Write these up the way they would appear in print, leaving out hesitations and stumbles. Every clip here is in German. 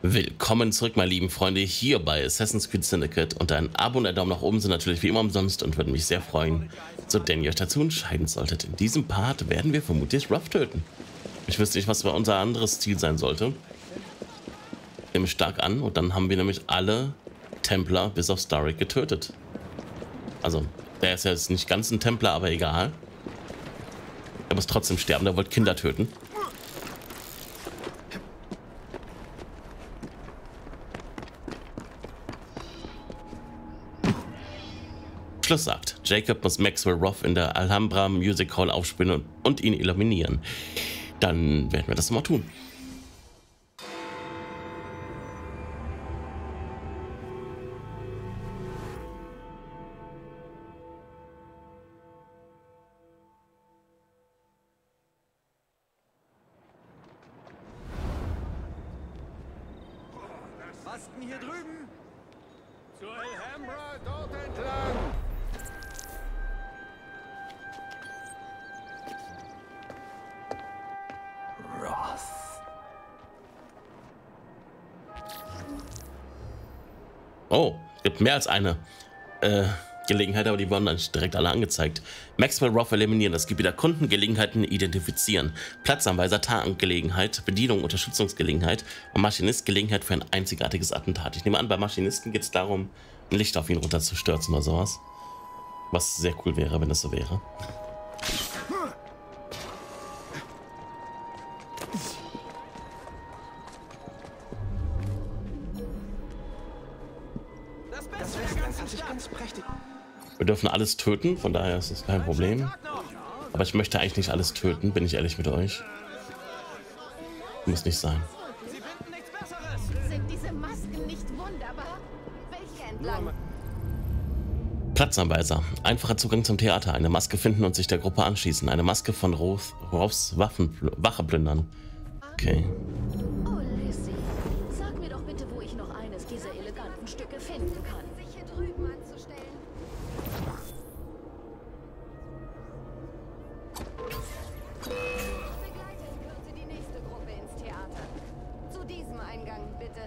Willkommen zurück, meine lieben Freunde, hier bei Assassin's Creed Syndicate. Und ein Abo und ein Daumen nach oben sind natürlich wie immer umsonst und würden mich sehr freuen, so denn ihr euch dazu entscheiden solltet. In diesem Part werden wir vermutlich Ruff töten. Ich wüsste nicht, was unser anderes Ziel sein sollte. Nehme stark an und dann haben wir nämlich alle Templer bis auf Starrick getötet. Also, der ist ja jetzt nicht ganz ein Templer, aber egal. Er muss trotzdem sterben, der wollte Kinder töten. Schluss sagt, Jacob muss Maxwell Roth in der Alhambra Music Hall aufspielen und ihn eliminieren. Dann werden wir das mal tun. Was denn hier drüben? Zur Alhambra, dort entlang! Roth. Oh, es gibt mehr als eine Gelegenheit, aber die wurden dann direkt alle angezeigt. Maxwell Roth eliminieren, das Gebiet der Kunden, Gelegenheiten identifizieren. Platzanweiser, Tarngelegenheit, Bedienung, Unterstützungsgelegenheit und Maschinist, Gelegenheit für ein einzigartiges Attentat. Ich nehme an, bei Maschinisten geht es darum, ein Licht auf ihn runterzustürzen oder sowas. Was sehr cool wäre, wenn das so wäre. Das hat sich ganz prächtig. Wir dürfen alles töten, von daher ist es kein Problem. Aber ich möchte eigentlich nicht alles töten, bin ich ehrlich mit euch. Muss nicht sein. Sie finden nichts Besseres. Sind diese Masken nicht wunderbar? Welche entlang? Platzanweiser. Einfacher Zugang zum Theater. Eine Maske finden und sich der Gruppe anschließen. Eine Maske von Roths Wache plündern. Okay. Oh, Lizzie, sag mir doch bitte, wo ich noch eines dieser eleganten Stücke finden kann. Sich hier drüben anzustellen. Begleite in Kürze die nächste Gruppe ins Theater. Zu diesem Eingang, bitte.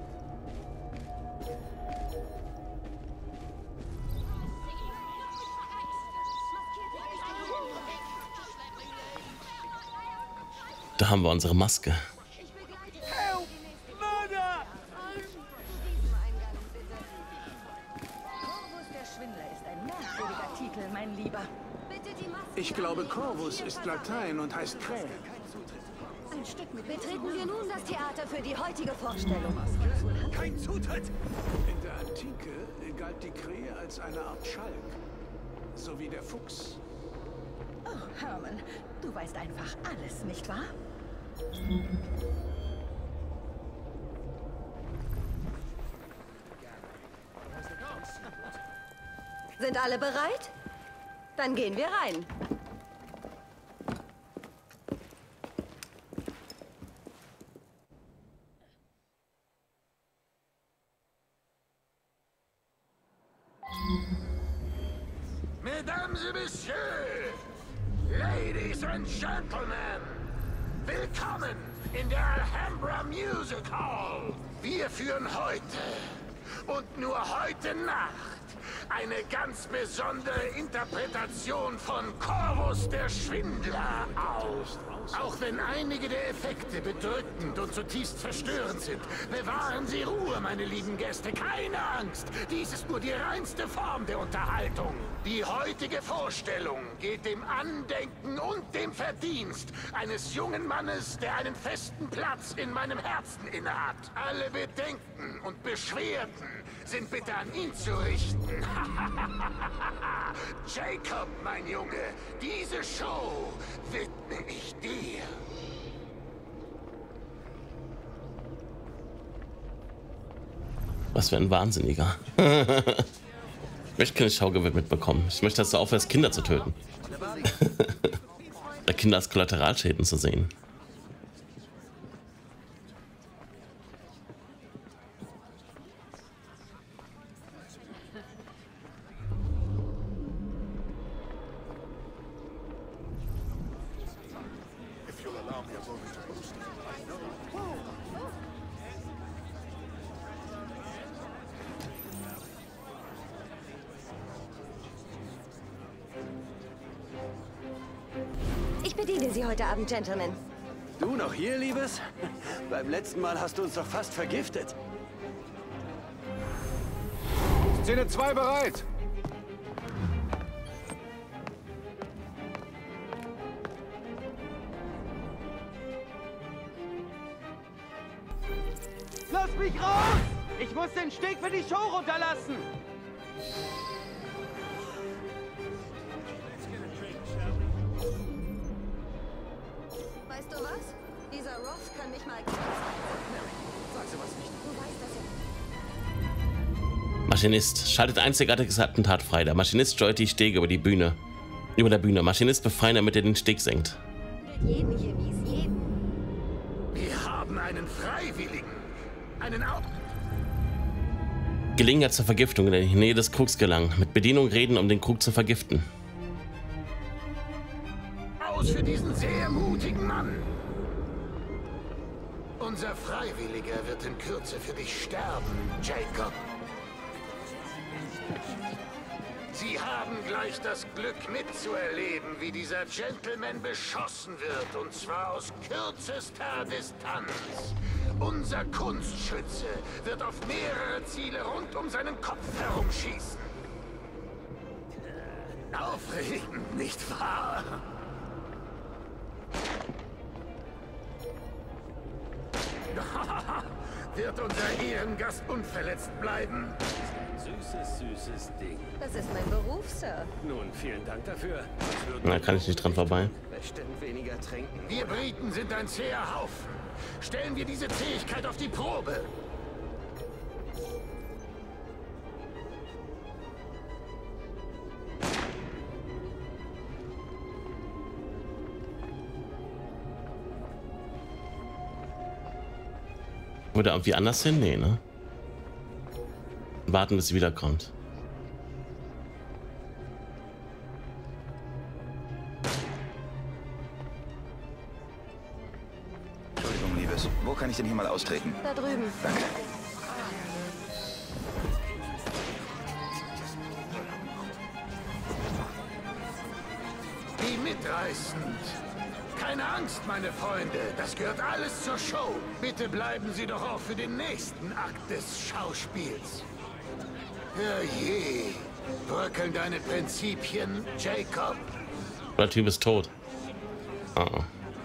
Da haben wir unsere Maske. Ich begleite dich Help! in die nächste Mörder! Zu diesem Eingang, bitte. Corvus der Schwindler ist ein merkwürdiger Titel, mein Lieber. Bitte die Masken. Ich glaube, anlegen. Corvus Hier ist versammeln. Latein und heißt Krähe. Ein Stück mit. Betreten wir nun das Theater für die heutige Vorstellung. Kein Zutritt! In der Antike galt die Krähe als eine Art Schalk, sowie der Fuchs. Oh, Herman, du weißt einfach alles, nicht wahr? Sind alle bereit? Dann gehen wir rein. Mesdames et Messieurs, Ladies and Gentlemen, willkommen in der Alhambra Music Hall. Wir führen heute und nur heute Nacht eine ganz besondere Interpretation von Corvus der Schwindler auf. Auch wenn einige der Effekte bedrückend und zutiefst verstörend sind, bewahren Sie Ruhe, meine lieben Gäste. Keine Angst, dies ist nur die reinste Form der Unterhaltung. Die heutige Vorstellung geht dem Andenken und dem Verdienst eines jungen Mannes, der einen festen Platz in meinem Herzen innehat. Alle Bedenken und Beschwerden sind bitte an ihn zu richten. Jacob, mein Junge, diese Show widme ich dir. Was für ein Wahnsinniger. Ich möchte keine Schaukel mitbekommen. Ich möchte, dass du aufhörst, Kinder zu töten. Oder Kinder als Kollateralschäden zu sehen. bediene Sie heute Abend, Gentlemen. Du noch hier, Liebes? Beim letzten Mal hast du uns doch fast vergiftet. Szene 2 bereit. Lass mich raus! Ich muss den Steg für die Show runterlassen! Weißt du was? Dieser Roth kann mich mal... Sag sowas nicht. Du weißt, dass Maschinist. Schaltet einzigartiges Attentat frei. Der Maschinist steuert die Stege über der Bühne. Maschinist befreien, damit er den Steg senkt. er jeden hier, wie es jeden. Wir haben einen Freiwilligen. Einen Gelegenheit zur Vergiftung in der Nähe des Krugs gelangen. Mit Bedienung reden, um den Krug zu vergiften. Aus für diesen sehr mutigen Mann. Unser Freiwilliger wird in Kürze für dich sterben, Jacob. Sie haben gleich das Glück mitzuerleben, wie dieser Gentleman beschossen wird, und zwar aus kürzester Distanz. Unser Kunstschütze wird auf mehrere Ziele rund um seinen Kopf herumschießen. Aufregend, nicht wahr? Wird unser Ehrengast unverletzt bleiben? Süßes Ding. Das ist mein Beruf, Sir. Nun, vielen Dank dafür. Na, kann ich nicht dran vorbei. Bestimmt weniger trinken. Wir Briten sind ein zäher Haufen. Stellen wir diese Zähigkeit auf die Probe. Oder irgendwie anders hin? Nee, ne? Warten, bis sie wiederkommt. Entschuldigung, Liebes. Wo kann ich denn hier mal austreten? Da drüben. Danke. Wie mitreißend. Keine Angst, meine Freunde. Das gehört alles zur Show. Bitte bleiben Sie doch auch für den nächsten Akt des Schauspiels. Herrje. Bröckeln deine Prinzipien, Jacob? Der Typ ist tot. Oh.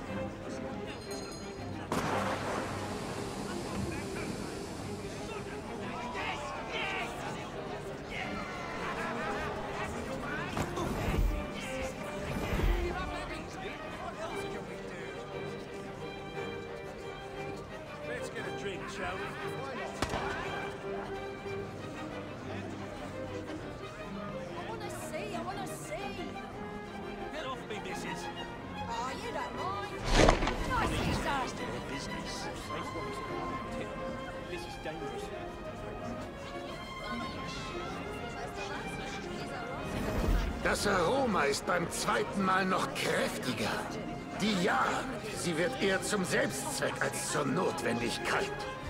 Das Aroma ist beim zweiten Mal noch kräftiger. Die Jagd, sie wird eher zum Selbstzweck als zur Notwendigkeit.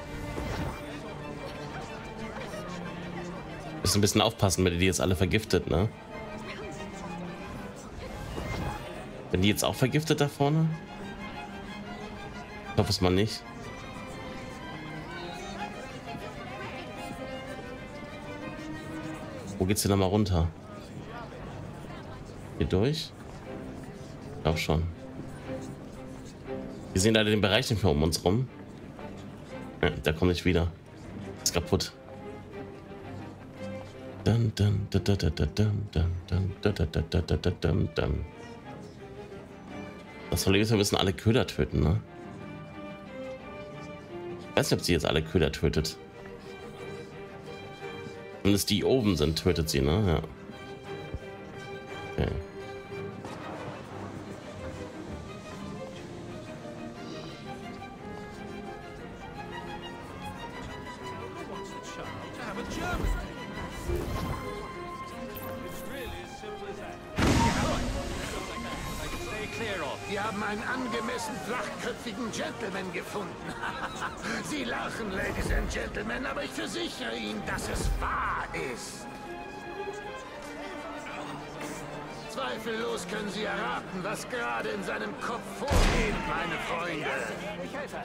Müssen ein bisschen aufpassen, wenn die jetzt alle vergiftet, ne? Wenn die jetzt auch vergiftet da vorne? Ich hoffe es mal nicht. Wo geht's denn nochmal runter? Hier durch? Ich glaube schon. Wir sehen leider den Bereich nicht mehr um uns rum. Ja, der kommt nicht wieder. Ist kaputt. Das Problem ist, wir müssen alle Köder töten, ne? Ich weiß nicht, ob sie jetzt alle Köder tötet. Wenn es die oben sind, tötet sie, ne? Ja. Okay. Wir haben einen angemessen flachköpfigen Gentleman gefunden. Sie lachen, Ladies and Gentlemen, aber ich versichere Ihnen, dass es wahr ist. Zweifellos können Sie erraten, was gerade in seinem Kopf vorgeht, meine Freunde. Ich helfe.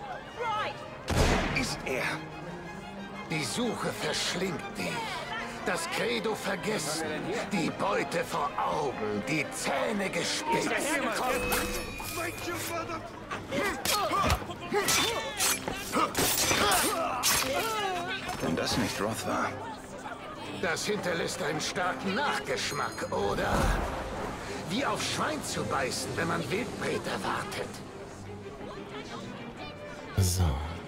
Ist er? Die Suche verschlingt dich. Das Credo vergessen. Die Beute vor Augen. Die Zähne gespitzt. Wenn das nicht Roth war. Das hinterlässt einen starken Nachgeschmack, oder? Wie auf Schwein zu beißen, wenn man Wildbret erwartet. So.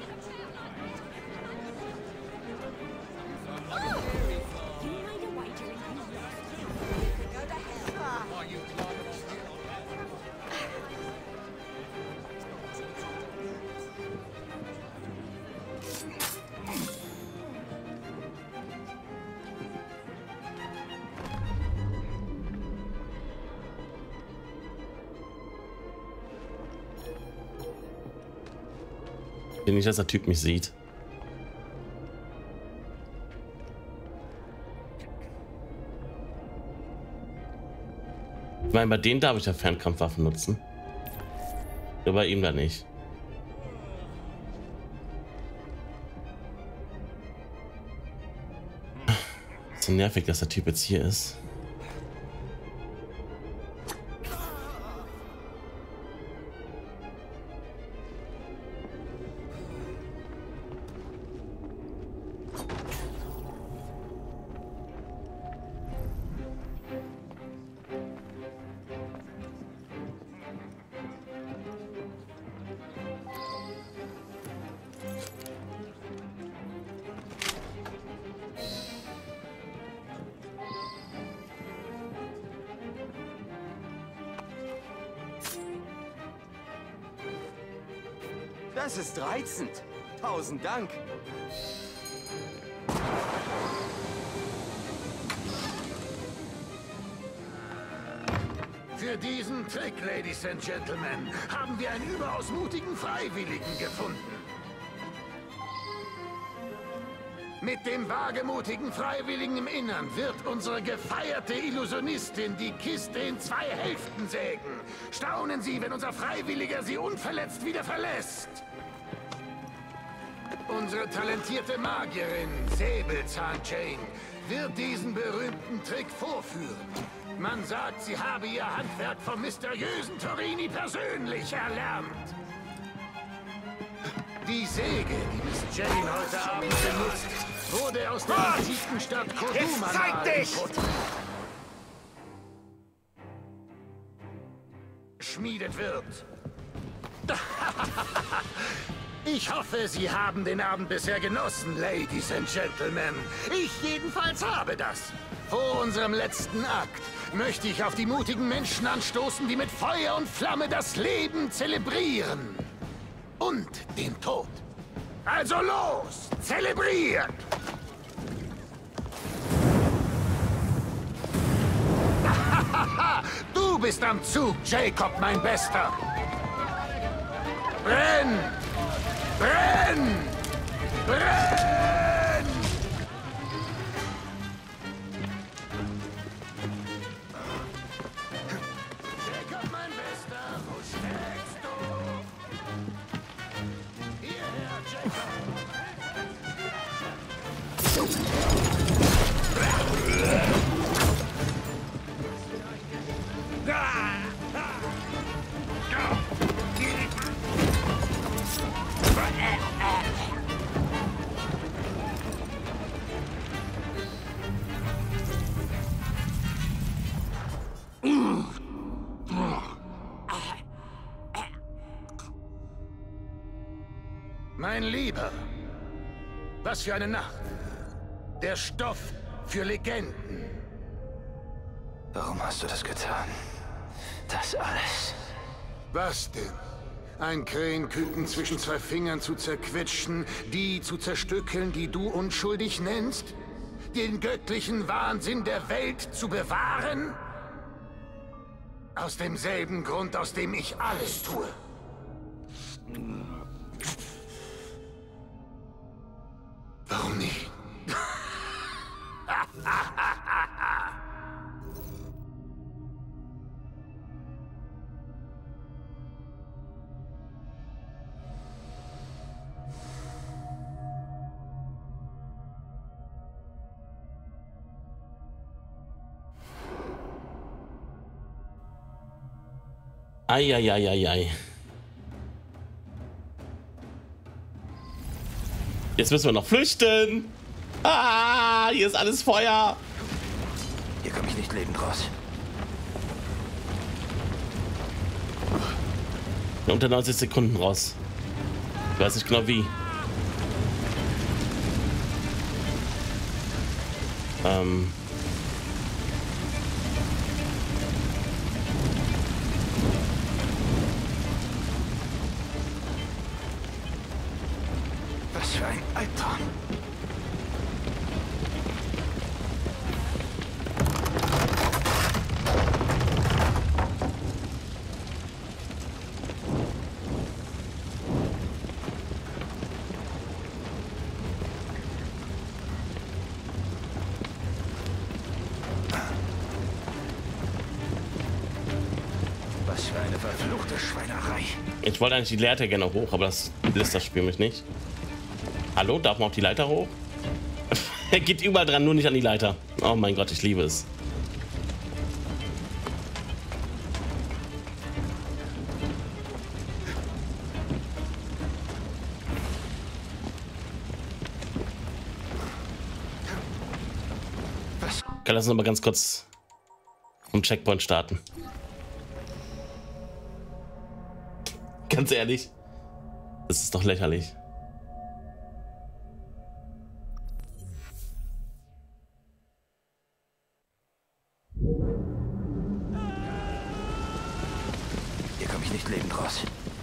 Ich will nicht, dass der Typ mich sieht. Ich meine, bei denen darf ich ja Fernkampfwaffen nutzen. Nur bei ihm da nicht. So nervig, dass der Typ jetzt hier ist. Das ist reizend. 1000 Dank. Für diesen Trick, Ladies and Gentlemen, haben wir einen überaus mutigen Freiwilligen gefunden. Mit dem wagemutigen Freiwilligen im Innern wird unsere gefeierte Illusionistin die Kiste in 2 Hälften sägen. Staunen Sie, wenn unser Freiwilliger sie unverletzt wieder verlässt. Unsere talentierte Magierin, Säbelzahn-Jane, wird diesen berühmten Trick vorführen. Man sagt, sie habe ihr Handwerk vom mysteriösen Torini persönlich erlernt. Die Säge, die Miss Jane heute Abend benutzt, wurde aus der antiken Stadt Kodumana geschmiedet wird. Ich hoffe, Sie haben den Abend bisher genossen, Ladies and Gentlemen. Ich jedenfalls habe das. Vor unserem letzten Akt möchte ich auf die mutigen Menschen anstoßen, die mit Feuer und Flamme das Leben zelebrieren. Und den Tod. Also los, zelebriert! Du bist am Zug, Jacob, mein Bester. Brenn! Brenn! Brenn! Jacob, mein Bester, wo steckst du? Hierher, Jacob! Mein Lieber, was für eine Nacht. Der Stoff für Legenden. Warum hast du das getan? Das alles. Was denn? Ein Krähenküken zwischen 2 Fingern zu zerquetschen, die zu zerstückeln, die du unschuldig nennst? Den göttlichen Wahnsinn der Welt zu bewahren? Aus demselben Grund, aus dem ich alles tue. Warum nicht? Eieieiei. Jetzt müssen wir noch flüchten. Ah, hier ist alles Feuer. Hier komme ich nicht lebend raus. Unter 90 Sekunden raus. Ich weiß nicht genau wie. Was für ein Albtraum. Was für eine verfluchte Schweinerei. Ich wollte eigentlich die Leiter gerne hoch, aber das lässt das Spiel mich nicht. Hallo, darf man auf die Leiter hoch? Er geht überall dran, nur nicht an die Leiter. Oh mein Gott, ich liebe es. Okay, lass uns mal ganz kurz um Checkpoint starten. Ganz ehrlich, das ist doch lächerlich. Hier komme ich nicht lebend raus.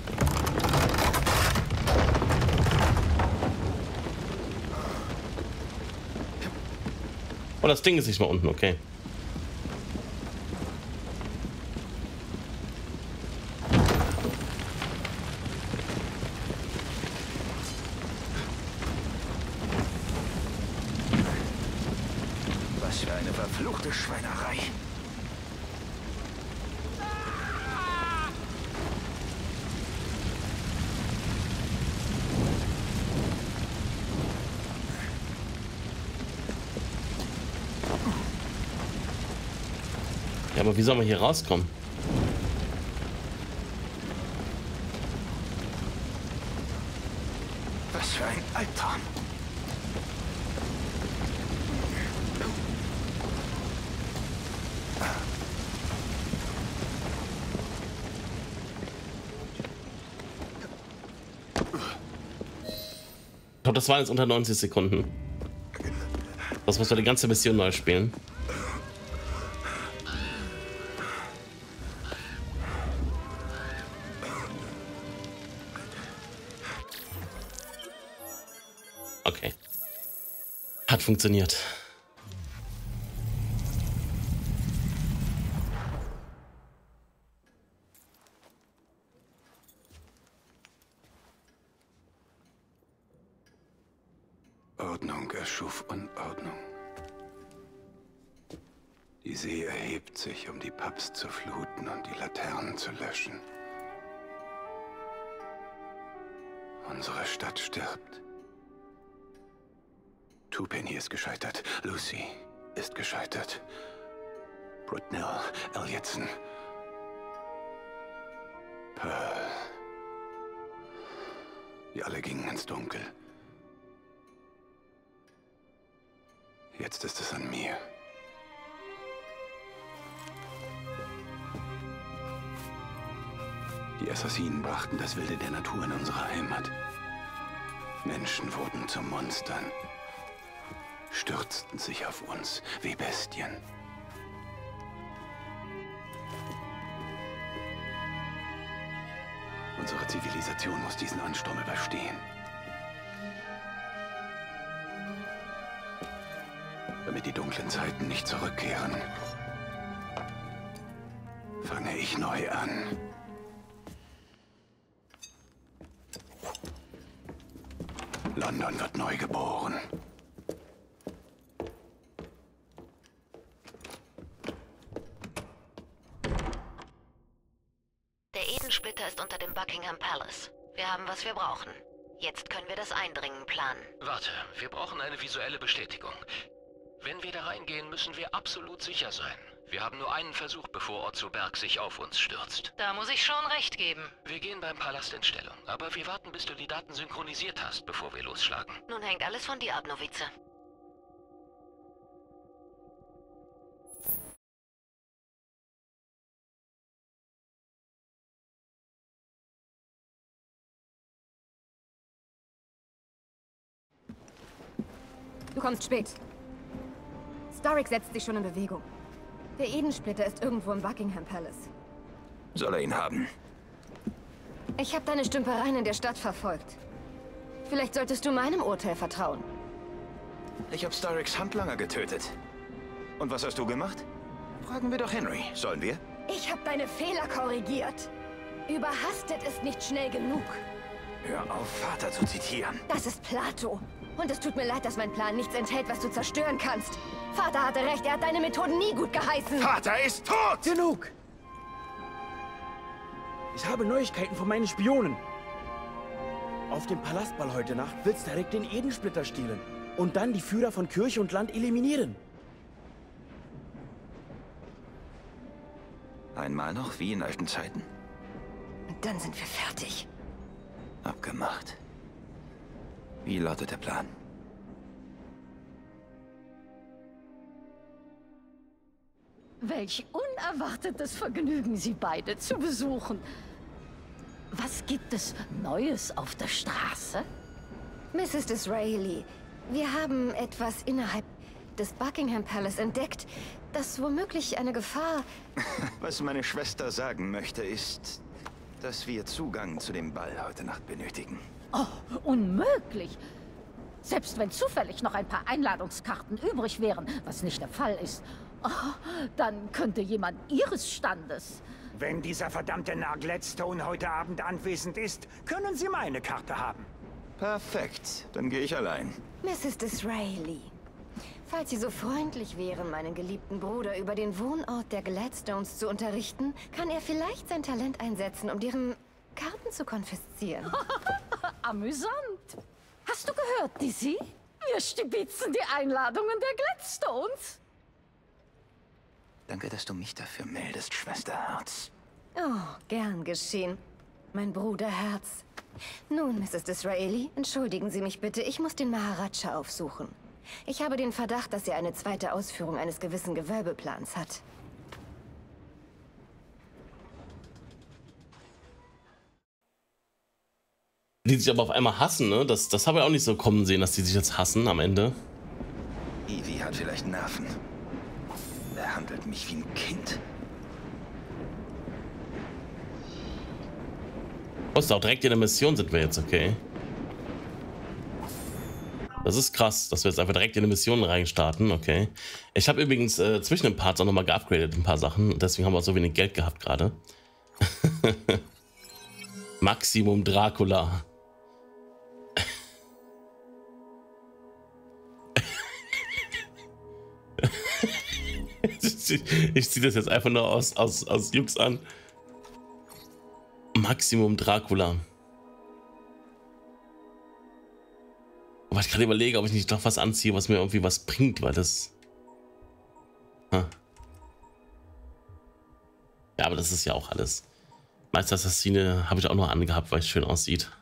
Oh, das Ding ist nicht mal unten, okay. Was für eine verfluchte Schweinerei. Ja, aber wie soll man hier rauskommen? Was für ein Albtraum. Ich glaube, das waren jetzt unter 90 Sekunden. Das muss man die ganze Mission neu spielen. Okay. Hat funktioniert. Ordnung erschuf Unordnung. Die See erhebt sich, um die Pubs zu fluten und die Laternen zu löschen. Unsere Stadt stirbt. Twopenny ist gescheitert. Lucy ist gescheitert. Brutnell, Elliotson. Pearl. Wir alle gingen ins Dunkel. Jetzt ist es an mir. Die Assassinen brachten das Wilde der Natur in unsere Heimat. Menschen wurden zu Monstern, stürzten sich auf uns wie Bestien. Unsere Zivilisation muss diesen Ansturm überstehen. Damit die dunklen Zeiten nicht zurückkehren, fange ich neu an. London wird neu geboren. Der Edensplitter ist unter dem Buckingham Palace. Wir haben, was wir brauchen. Jetzt können wir das Eindringen planen. Warte, wir brauchen eine visuelle Bestätigung. Wenn wir da reingehen, müssen wir absolut sicher sein. Wir haben nur einen Versuch, bevor Otto Berg sich auf uns stürzt. Da muss ich schon recht geben. Wir gehen beim Palast in Stellung, aber wir warten, bis du die Daten synchronisiert hast, bevor wir losschlagen. Nun hängt alles von dir ab, Novize. Du kommst spät. Starrick setzt sich schon in Bewegung. Der Edensplitter ist irgendwo im Buckingham Palace. Soll er ihn haben? Ich habe deine Stümpereien in der Stadt verfolgt. Vielleicht solltest du meinem Urteil vertrauen. Ich habe Starricks Handlanger getötet. Und was hast du gemacht? Fragen wir doch Henry. Sollen wir? Ich habe deine Fehler korrigiert. Überhastet ist nicht schnell genug. Hör auf, Vater zu zitieren. Das ist Plato. Und es tut mir leid, dass mein Plan nichts enthält, was du zerstören kannst. Vater hatte recht, er hat deine Methoden nie gut geheißen. Vater ist tot! Genug! Ich habe Neuigkeiten von meinen Spionen. Auf dem Palastball heute Nacht will Starrick den Edensplitter stehlen und dann die Führer von Kirche und Land eliminieren. Einmal noch, wie in alten Zeiten. Und dann sind wir fertig. Abgemacht. Wie lautet der Plan? Welch unerwartetes Vergnügen, Sie beide zu besuchen. Was gibt es Neues auf der Straße? Mrs. Disraeli, wir haben etwas innerhalb des Buckingham Palace entdeckt, das womöglich eine Gefahr... Was meine Schwester sagen möchte, ist, dass wir Zugang zu dem Ball heute Nacht benötigen. Oh, unmöglich. Selbst wenn zufällig noch ein paar Einladungskarten übrig wären, was nicht der Fall ist, dann könnte jemand Ihres Standes... Wenn dieser verdammte Narr Gladstone heute Abend anwesend ist, können Sie meine Karte haben. Perfekt, dann gehe ich allein. Mrs. Disraeli, falls Sie so freundlich wären, meinen geliebten Bruder über den Wohnort der Gladstones zu unterrichten, kann er vielleicht sein Talent einsetzen, um deren Karten zu konfiszieren. Amüsant. Hast du gehört, Dizzy? Wir stibitzen die Einladungen der Gladstones. Danke, dass du mich dafür meldest, Schwesterherz. Oh, gern geschehen, mein Bruderherz. Nun, Mrs. Disraeli, entschuldigen Sie mich bitte, ich muss den Maharaja aufsuchen. Ich habe den Verdacht, dass er eine zweite Ausführung eines gewissen Gewölbeplans hat. Die sich aber auf einmal hassen, ne? Das habe ich auch nicht so kommen sehen, dass die sich jetzt hassen am Ende. Ivy hat vielleicht Nerven. Er handelt mich wie ein Kind. Oh, ist auch direkt in der Mission sind wir jetzt, okay. Das ist krass, dass wir jetzt einfach direkt in die Mission reinstarten, okay. Ich habe übrigens zwischen den Parts auch nochmal geupgradet ein paar Sachen. Deswegen haben wir auch so wenig Geld gehabt gerade. Maximum Dracula. Ich ziehe das jetzt einfach nur aus Jux an. Maximum Dracula. Aber ich gerade überlege, ob ich nicht doch was anziehe, was mir irgendwie was bringt, weil das... Ja, aber das ist ja auch alles. Meister-Assassine habe ich auch noch angehabt, weil es schön aussieht.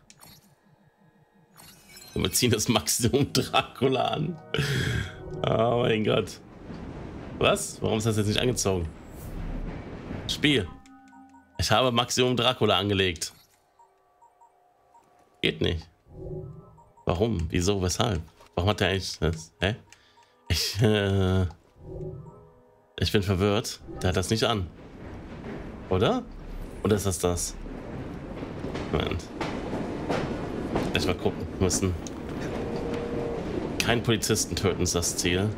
Und wir ziehen das Maximum Dracula an. Oh mein Gott. Was? Warum ist das jetzt nicht angezogen? Spiel. Ich habe Maximum Dracula angelegt. Geht nicht. Warum? Wieso? Weshalb? Warum hat der eigentlich das? Hä? Ich bin verwirrt. Der hat das nicht an. Oder? Oder ist das das? Moment. Gleich mal gucken müssen. Kein Polizisten töten ist das Ziel.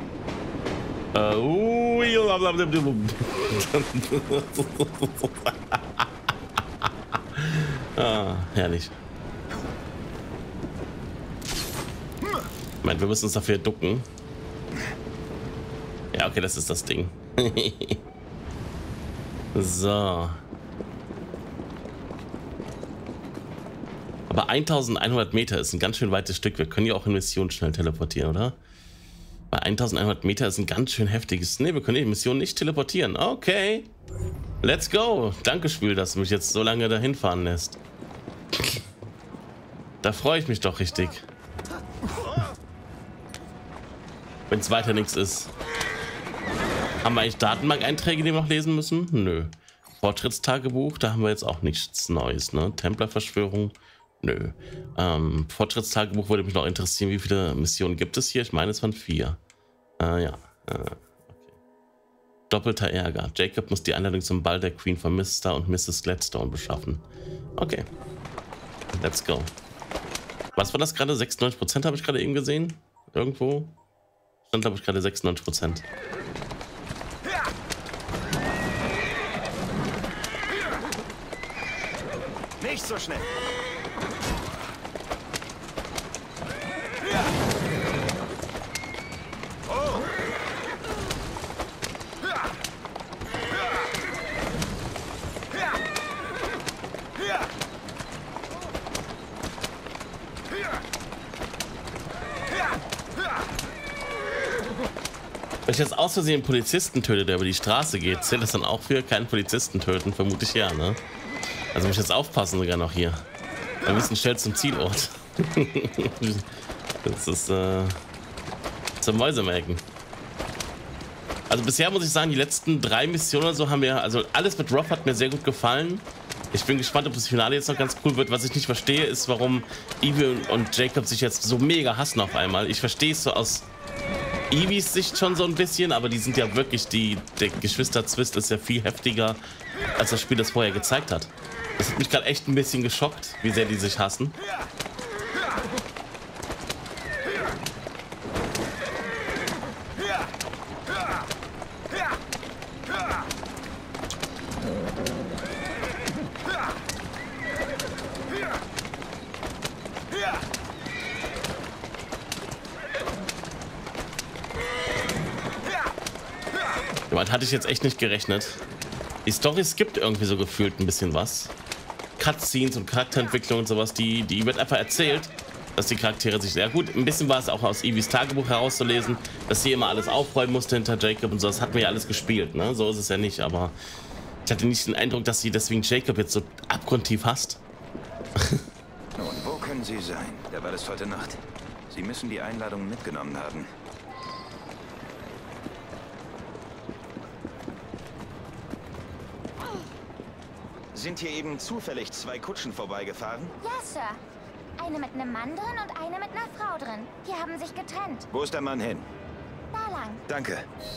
Herrlich. Moment, wir müssen uns dafür ducken. Ja, okay, das ist das Ding. So. Aber 1100 Meter ist ein ganz schön weites Stück. Wir können ja auch in Mission schnell teleportieren, oder? Bei 1100 Meter ist ein ganz schön heftiges... Ne, wir können die Mission nicht teleportieren. Okay. Let's go. Danke, Spiel, dass du mich jetzt so lange dahin fahren lässt. Da freue ich mich doch richtig. Wenn es weiter nichts ist. Haben wir eigentlich Datenbank-Einträge, die wir noch lesen müssen? Nö. Fortschrittstagebuch, da haben wir jetzt auch nichts Neues, ne? Templerverschwörung? Nö. Fortschrittstagebuch würde mich noch interessieren, wie viele Missionen gibt es hier? Ich meine, es waren 4. Ja. Okay. Doppelter Ärger. Jacob muss die Einladung zum Ball der Queen von Mr. und Mrs. Gladstone beschaffen. Okay. Let's go. Was war das gerade? 96% habe ich gerade eben gesehen? Irgendwo? Stand, glaube ich, gerade 96%. Nicht so schnell. Oh. Wenn ich jetzt aus Versehen einen Polizisten töte, der über die Straße geht, zählt das dann auch für keinen Polizisten töten? Vermute ich ja, ne? Also muss ich jetzt aufpassen sogar noch hier. Wir müssen schnell zum Zielort. Das ist zum Mäusemelken. Also bisher muss ich sagen, die letzten 3 Missionen oder so haben mir, also alles mit Roth hat mir sehr gut gefallen. Ich bin gespannt, ob das Finale jetzt noch ganz cool wird. Was ich nicht verstehe, ist, warum Evie und Jacob sich jetzt so mega hassen auf einmal. Ich verstehe es so aus Evies Sicht schon so ein bisschen, aber die sind ja wirklich, der Geschwisterzwist ist ja viel heftiger, als das Spiel das vorher gezeigt hat. Das hat mich gerade echt ein bisschen geschockt, wie sehr die sich hassen. Damit hatte ich jetzt echt nicht gerechnet. Die Story skippt irgendwie so gefühlt ein bisschen was. Cutscenes und Charakterentwicklung und sowas, die wird einfach erzählt, dass die Charaktere sich... Ja gut, ein bisschen war es auch aus Evies Tagebuch herauszulesen, dass sie immer alles aufräumen musste hinter Jacob und so. Das hatten wir ja alles gespielt, ne? So ist es ja nicht, aber ich hatte nicht den Eindruck, dass sie deswegen Jacob jetzt so abgrundtief hasst. Nun, wo können Sie sein? Der Ball ist heute Nacht. Sie müssen die Einladung mitgenommen haben. Sind hier eben zufällig 2 Kutschen vorbeigefahren? Ja, Sir. Eine mit einem Mann drin und eine mit einer Frau drin. Die haben sich getrennt. Wo ist der Mann hin? Da lang. Danke.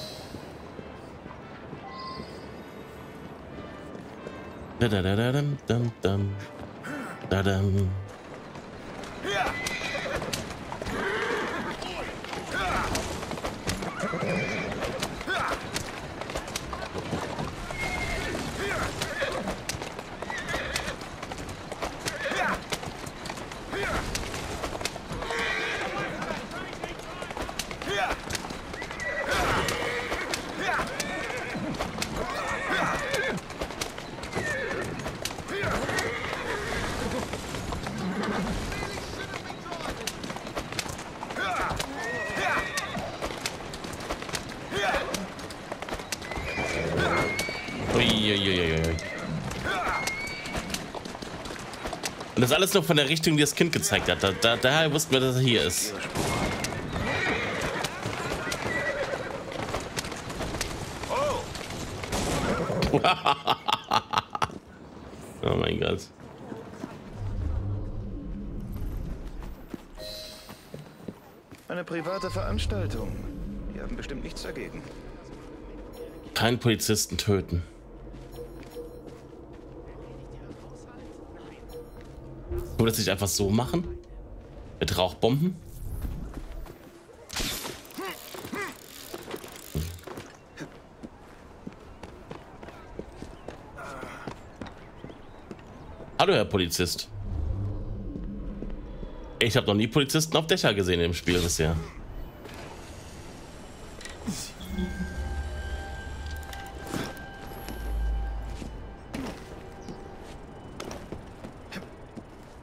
Und das alles noch von der Richtung, die das Kind gezeigt hat. Daher wussten wir, dass er hier ist. Oh mein Gott. Eine private Veranstaltung. Die haben bestimmt nichts dagegen. Keinen Polizisten töten. Wollen wir das nicht einfach so machen? Mit Rauchbomben? Hallo, Herr Polizist. Ich habe noch nie Polizisten auf Dächer gesehen im Spiel bisher.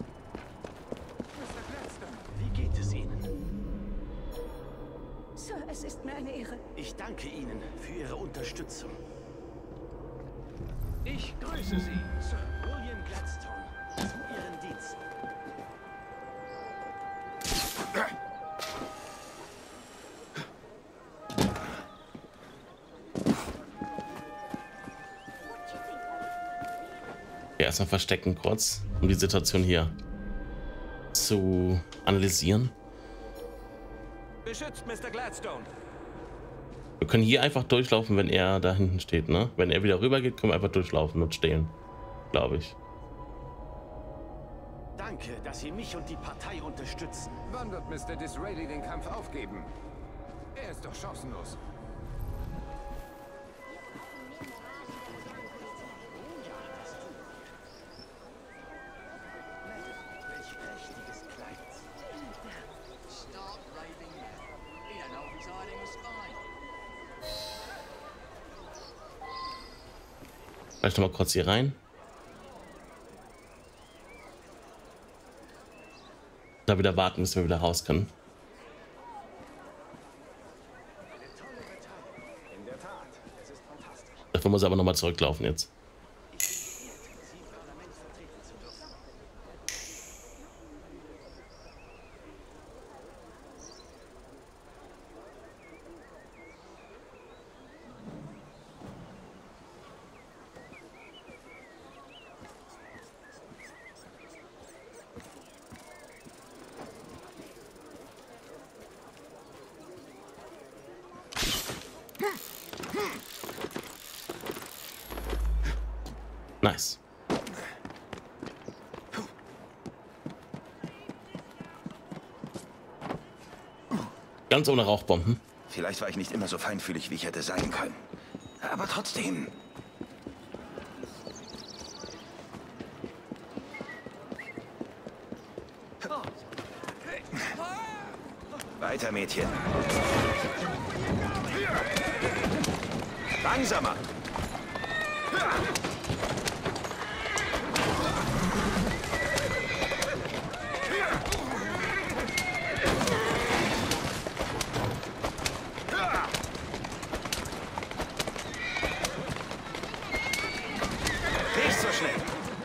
Sir Es ist mir eine Ehre. Ich danke Ihnen für Ihre Unterstützung. Ich grüße Sie, Sir William Gladstone, zu Ihren Diensten. Ja, erstmal verstecken kurz, um die Situation hier zu analysieren. Beschützt Mr. Gladstone. Wir können hier einfach durchlaufen, wenn er da hinten steht, ne? Wenn er wieder rüber geht, können wir einfach durchlaufen und stehen, glaube ich. Danke, dass Sie mich und die Partei unterstützen. Wann wird Mr. Disraeli den Kampf aufgeben? Er ist doch chancenlos. Vielleicht noch mal kurz hier rein. Da wieder warten, bis wir wieder raus können. Dafür muss er aber noch mal zurücklaufen jetzt. Nice. Ganz ohne Rauchbomben. Vielleicht war ich nicht immer so feinfühlig, wie ich hätte sein können. Aber trotzdem. Weiter, Mädchen. Langsamer. Nicht so schnell.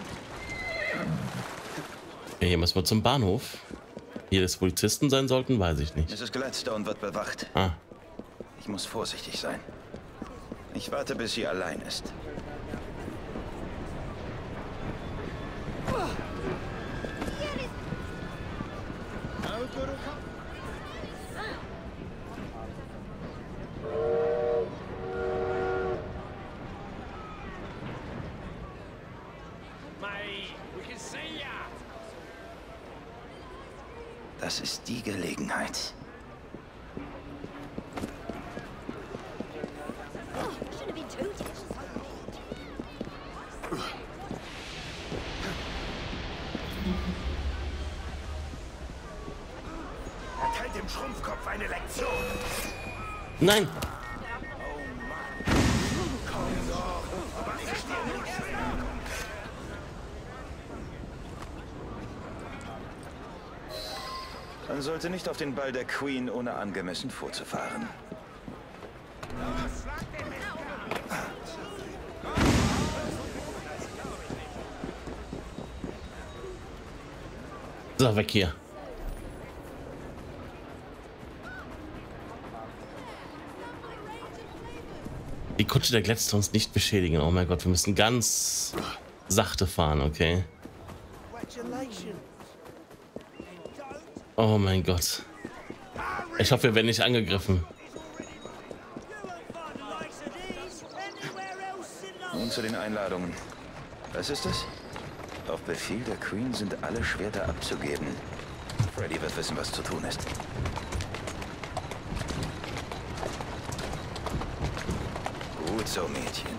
Ja, hier müssen wir zum Bahnhof. Hier des Polizisten sein sollten, weiß ich nicht. Mrs. Gladstone wird bewacht. Ah. Ich muss vorsichtig sein. Ich warte, bis sie allein ist. Das ist die Gelegenheit. Erteilt dem Schrumpfkopf eine Lektion. Nein! Man sollte nicht auf den Ball der Queen, ohne angemessen vorzufahren. So, weg hier. Die Kutsche der Gladstones nicht beschädigen. Oh mein Gott, wir müssen ganz sachte fahren, okay? Oh mein Gott. Ich hoffe, wir werden nicht angegriffen. Nun zu den Einladungen. Was ist es? Auf Befehl der Queen sind alle Schwerter abzugeben. Freddy wird wissen, was zu tun ist. Gut so, Mädchen.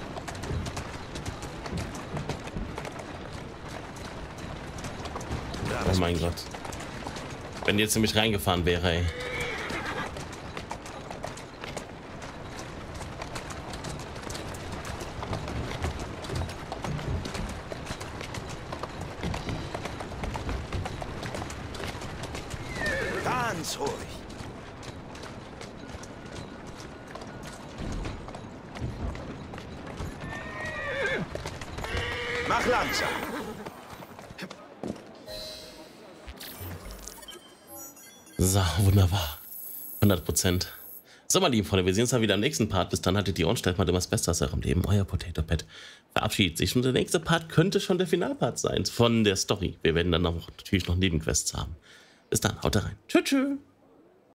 Oh mein Gott. Wenn die jetzt nämlich reingefahren wäre, ey. Ganz ruhig. Mach langsam. So, wunderbar. 100%. So, meine lieben Freunde, wir sehen uns dann wieder im nächsten Part. Bis dann, haltet die Ohren, stellt mal immer das Beste aus eurem Leben. Euer Potato Pet verabschiedet sich. Und der nächste Part könnte schon der Finalpart sein von der Story. Wir werden dann auch natürlich noch Nebenquests haben. Bis dann, haut rein. Tschüss, tschüss.